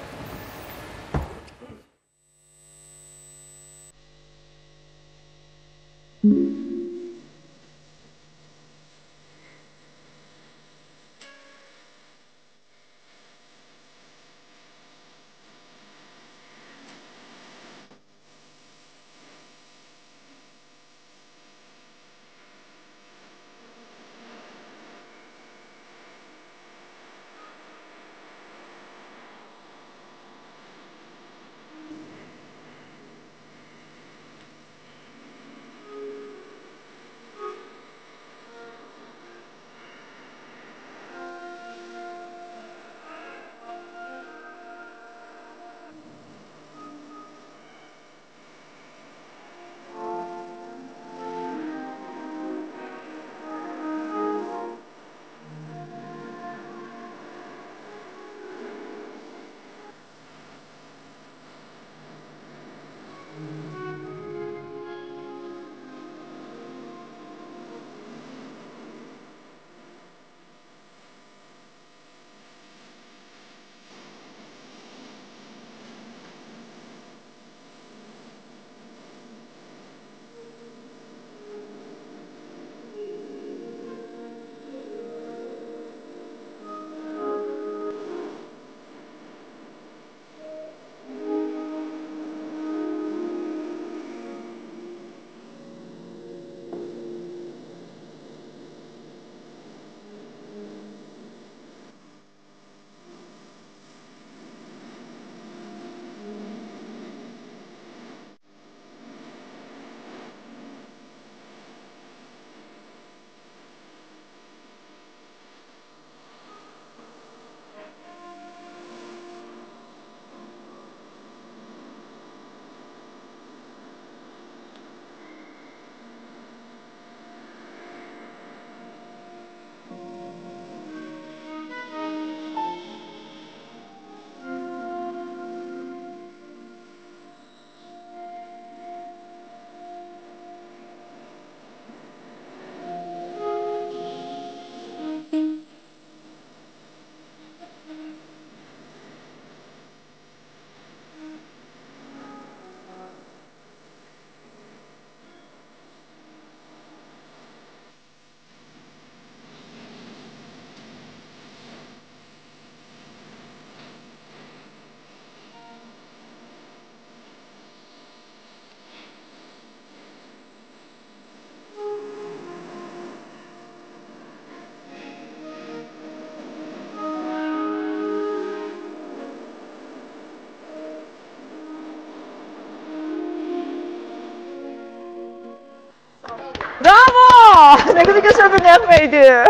Bravo! Ne kadar güzel bir nəğməydi.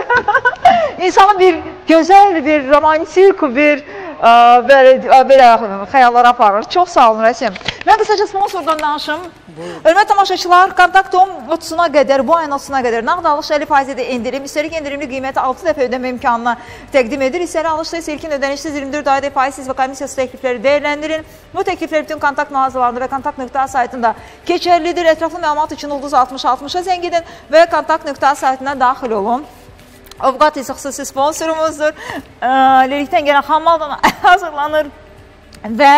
İnsanın bir gözəl, bir romantik, bir belə xəyallara aparır. Çox sağ olun Rəsim. Mən qısaca sponsordan danışım. Hörmətli tamaşaçılar, kontaktum 30-una qədər, bu ayın 30-una qədər nağd alış 50% endirim, üstəlik endirimli qiyməti 6 dəfə ödəmə imkanına təqdim edir. Hissəli alışda isə ilkin ödənişsiz 24 ayda faizsiz və komissiyasız təklifləri dəyərləndirin. Bu təkliflər bütün kontakt mağazalarında və kontakt.a saytında keçərlidir. Ətraflı məlumat üçün ulduz 60-60-a zəng edin və kontakt.a saytına daxil olun. Ovqat isə xüsusi sponsorumuzdur. Lerikdən gələn xammaldan hazırlanır və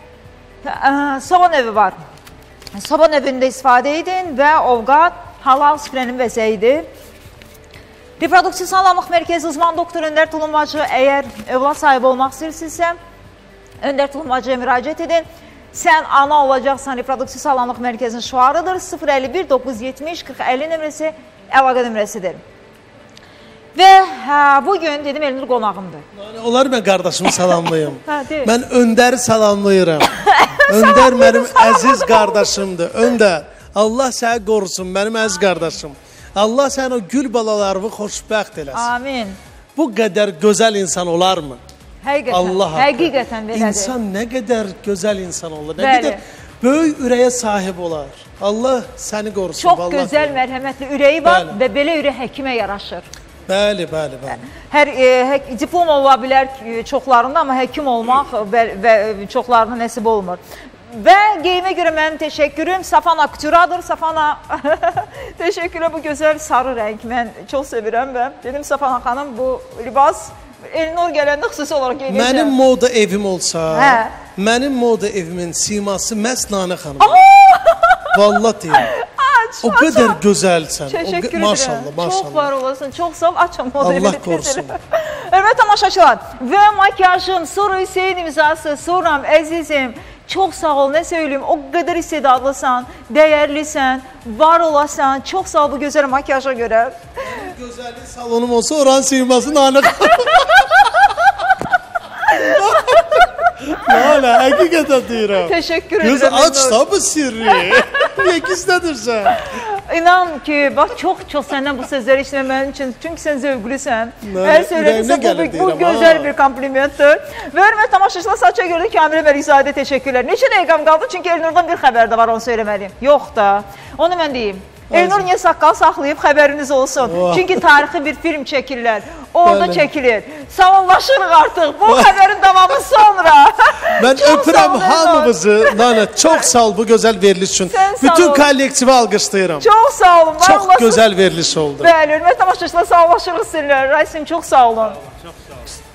soba növü var. Soba növündə istifadə edin və Ovqat halal süfrənin vəzəyidir. Reproduksiya sağlamlıq mərkəzi uzman doktor Öndər Tulumbacı, əgər övlad sahibi olmaq istəyirsinizsə, Öndər Tulumbacıya müraciət edin. Sən ana olacaqsan, reproduksiya sağlamlıq mərkəzinin şüarıdır. 051 970 40 50 nömrəsi əlaqə nömrəsidir. Və bugün dedim Elnur qonağımdır. Onlar mən qardaşımı salamlayım. De. Mən Öndəri salamlayıram. Öndər mənim əziz qardaşımdır. Öndər, Allah səni qorusun, mənim əziz qardaşım. Allah səni o gül balalarını xoşbəxt eləsin. Amin. Bu qədər gözəl insan olarmı? Həqiqətən belədir. İnsan nə qədər gözəl insan olur, nə qədər böyük ürəyə sahib olar. Allah səni qorusun. Çox gözəl, mərhəmətli ürəyi var və belə ürək həkimə yaraşır. Bəli, bəli, bəli. Hər diplom ola bilər çoxlarında, amma həkim olmaq və çoxlarına nəsib olmur. Və qeymə görə mənim təşəkkürüm Safana Akturadır. Safana, təşəkkürə bu gözəl sarı rəng mən çox sevirəm və dedim Safana xanım bu libas Elnur gələndə xüsusi olaraq geyinəcəm. Mənim moda evim olsa, mənim moda evimin siması məhz Nanə xanım. Vallahi deyirəm. O qədər gözəlsən. Təşəkkür edirəm. Maşallah, maşallah. Çox var olasın, çox sağ ol. Açam moda evini. Allah qorusun. Hörmətli tamaşaçılar və makyajım Sura Hüseyin imzası. Suram, əzizim. Çox sağ ol, nə söyləyim, o qədər istedadlısan, dəyərlisən, var olasan. Çox sağ ol bu gözəl makyaja görə. Gözəllik salonum olsa oranın siması Nanə xanım. Hala, həqiqətən deyirəm. Təşəkkür edirəm. Göz açsa bu sirri. Niyə gizlədirsən? İnan ki, bax, çox səndən bu sözləri işləmək mənim üçün. Çünki sən zövqlüsən. Hər söylədinsə bu gözəl bir komplimentdir. Və hörmət tamaşaçılar, saça görə də Kamil Məlikzadə təşəkkürlər. Neçə dəqiqəm qaldı? Çünki Elnurdan bir xəbər də var, onu söyləməliyim. Yox da. Onu mən deyim. Elnur niyə saqqal saxlayıb, xəbəriniz olsun. Çünki tarixi bir film çəkirlər. Orada çəkilir. Sağollaşırıq artıq. Bu xəbərin davamı sonra. Mən öpürəm hamımızı. Nana, çox sağ ol bu gözəl veriliş üçün. Bütün kollektivi alqışlayıram. Çox sağ olun. Çox gözəl veriliş oldu. Bəli, hörmətli tamaşaçılar, sağollaşırıq sizlərlə. Raisim, çox sağ olun. Çox sağ olun.